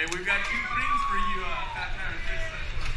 Hey, we've got 2 things for you, Fat Tire and Fish Specialist.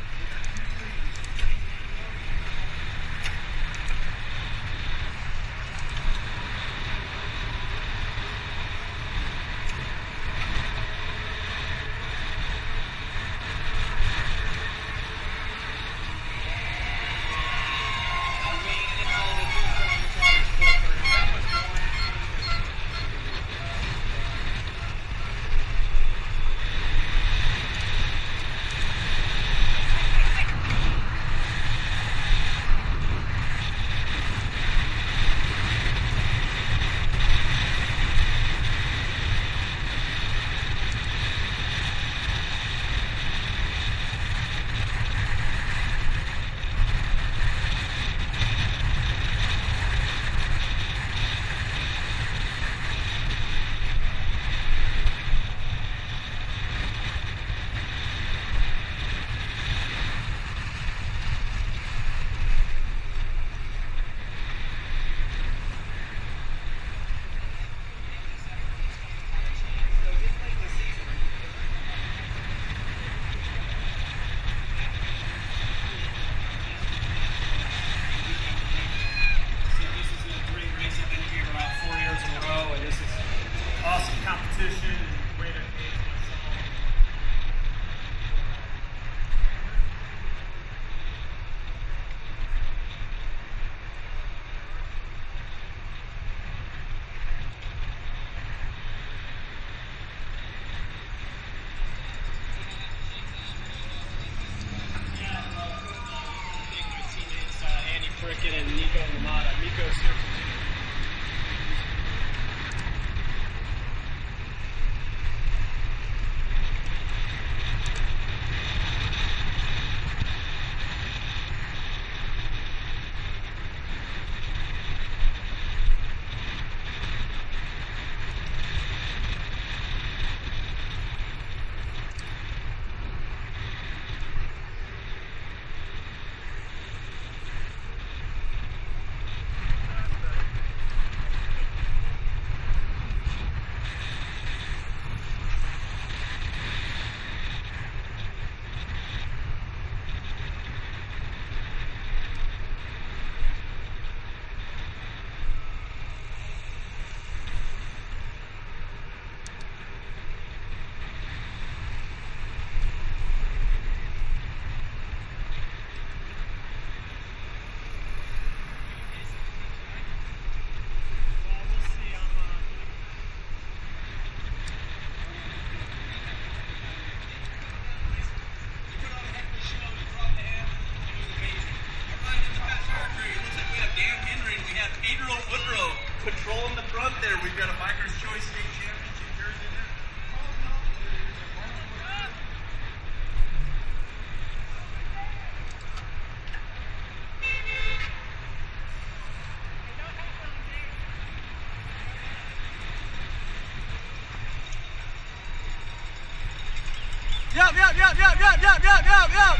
Yep.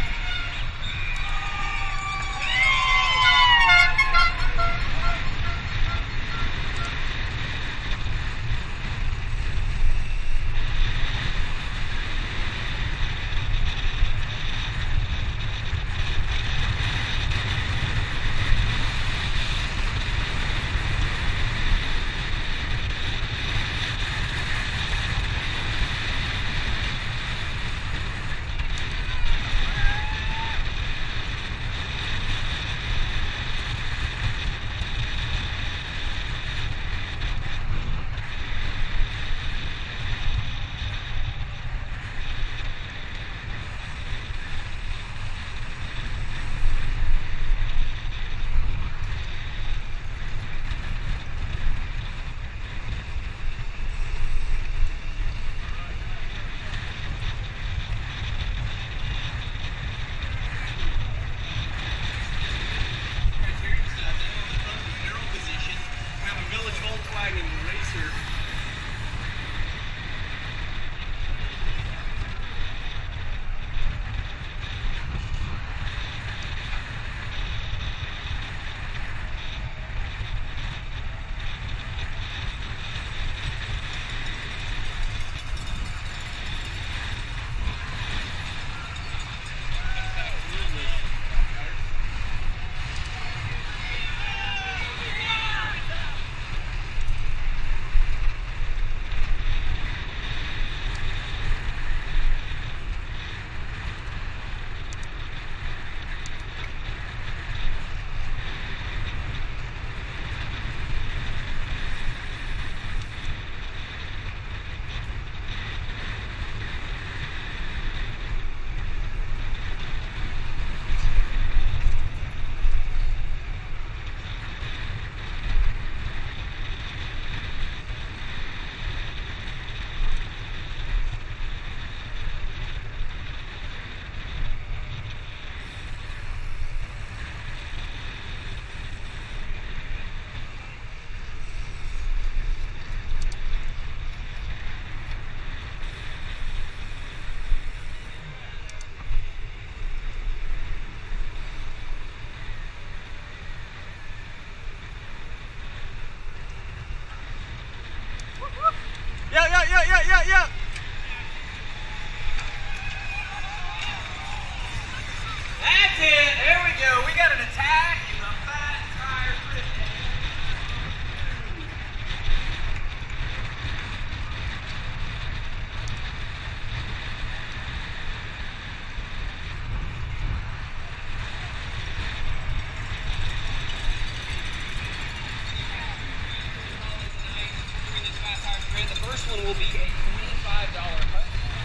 yeah. That's it. There we go. We got an attack in the fat tire grip. The first one will be a $25 cut.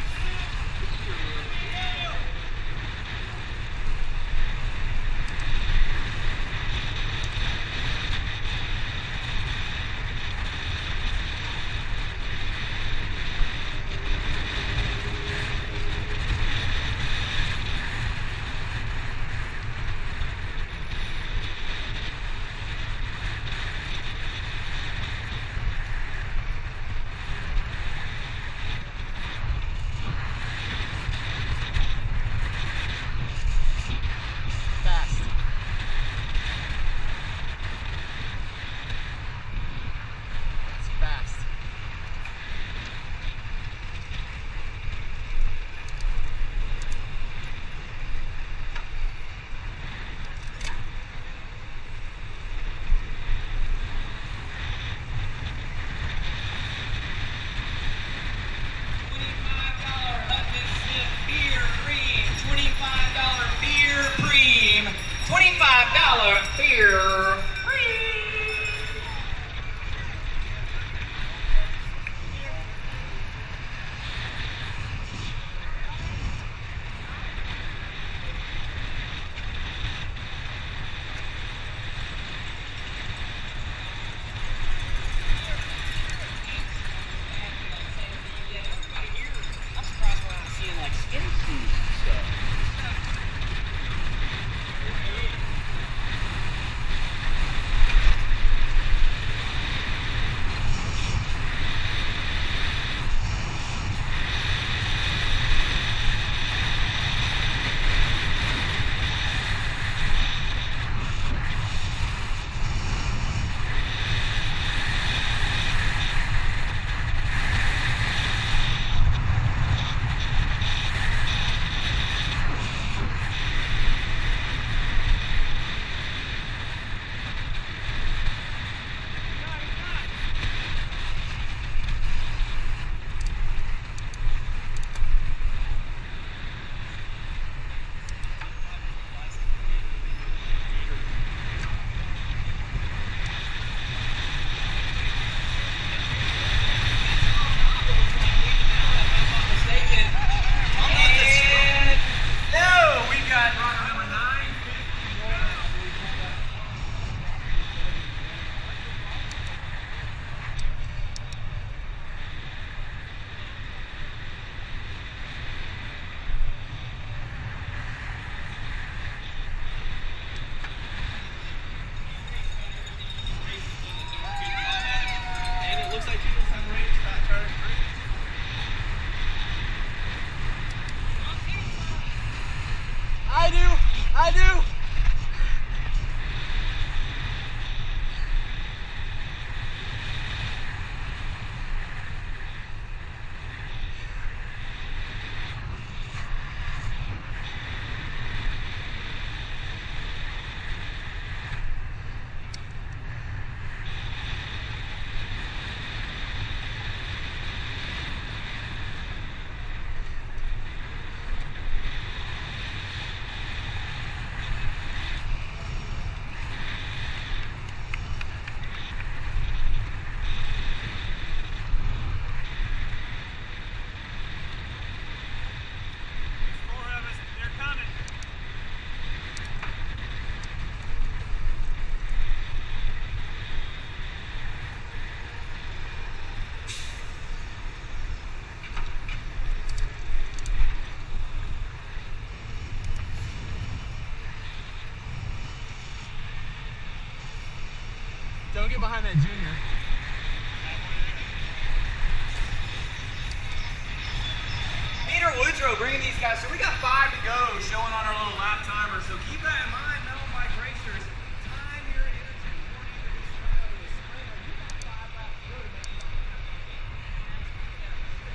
$25 beer free. I'm surprised we're not seeing like skin suits and stuff. I do. Don't get behind that junior. Peter Woodrow bringing these guys. So we got 5 to go showing on our little lap timer. So keep that in mind, metal bike racers. Time your energy. You want to do sprint. You got 5 laps to go to make it.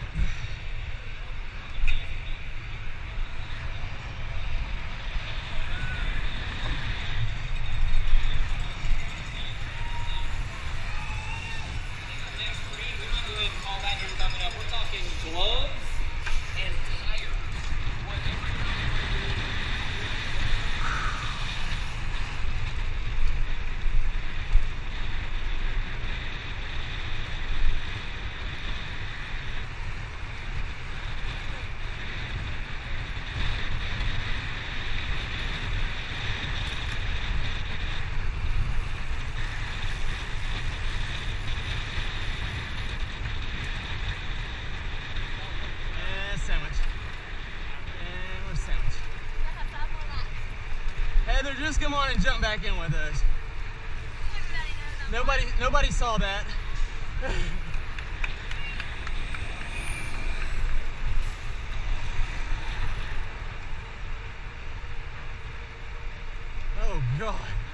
just come on and jump back in with us. Nobody saw that. Oh God.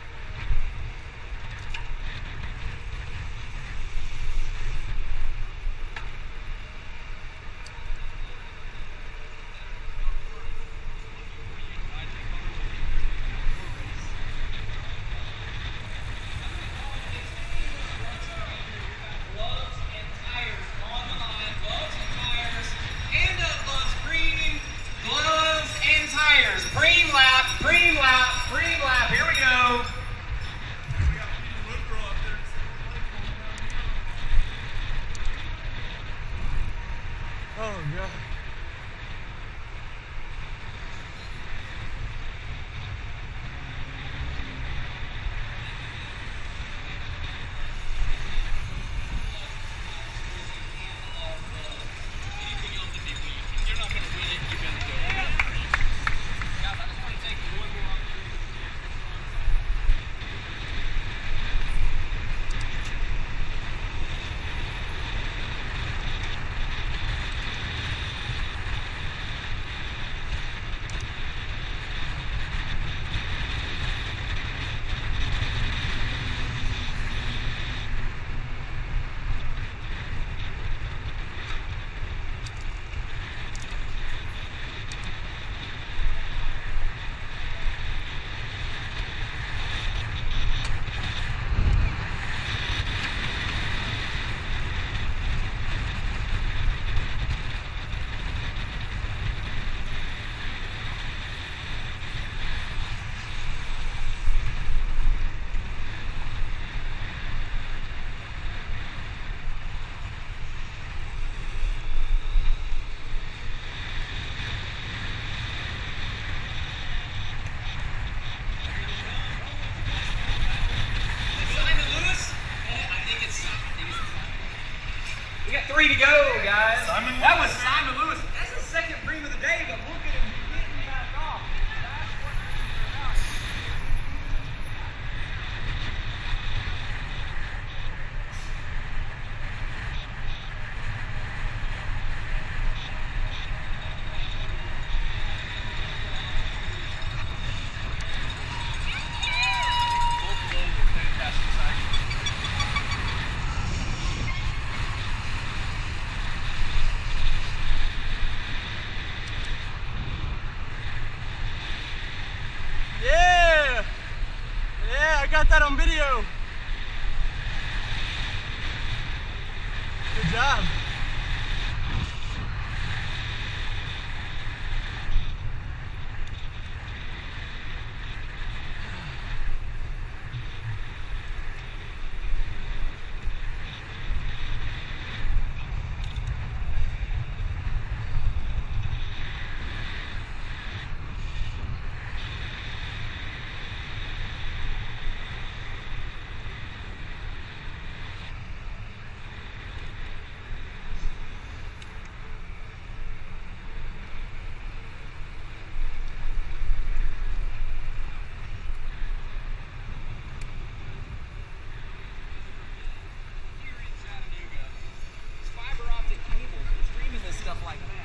Here we go. Oh God. We got 3 to go, guys. That was Simon Lewis. That's the second bream of the day, but look at him getting back off. That's what we're about. Got that on video. Good job. Stuff like that.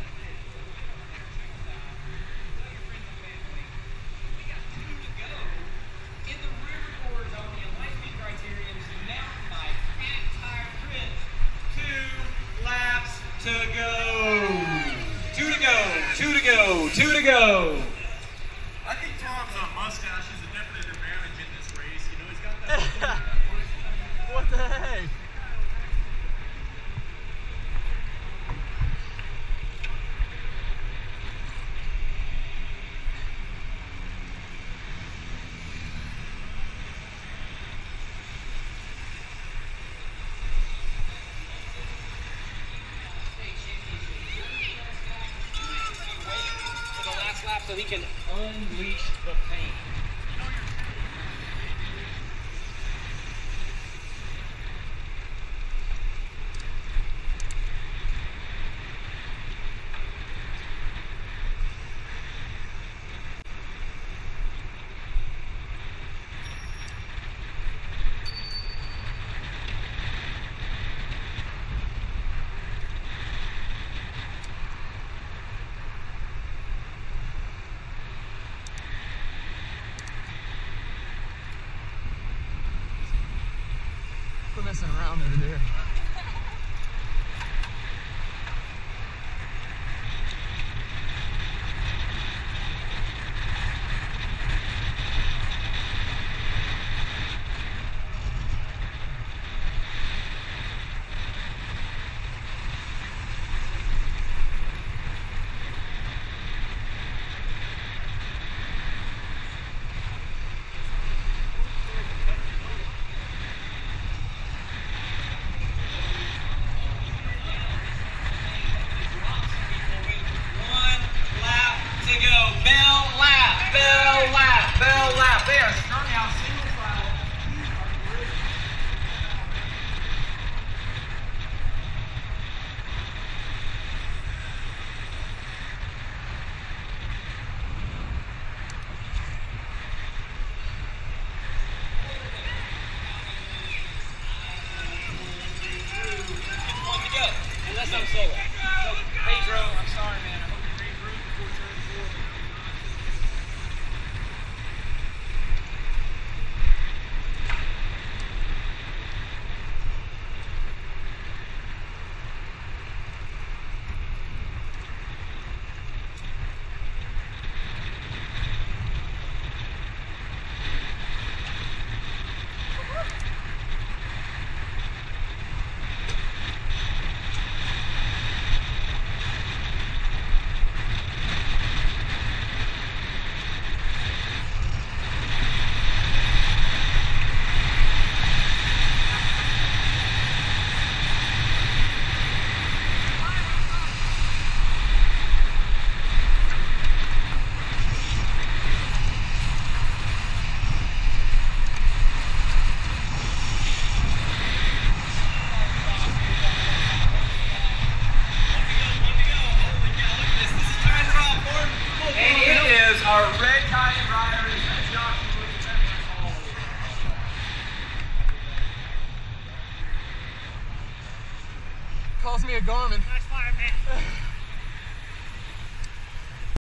We got 2 to go in the rear Gorge on the Lightning Criterium mountain bike at Tire Crit. 2 laps to go. 2 to go. 2 to go. 2 to go. I think Tom's mustache is a definite advantage in this race. You know, he's got that. What the heck? So he can unleash the pain. messing around over there. Unless I'm solo. So, Pedro, I'm sorry, man. I hope you regroup before turn 4. Our red Italian rider is that jockey with the temperance all over. Calls me a Garmin. Nice fire, man.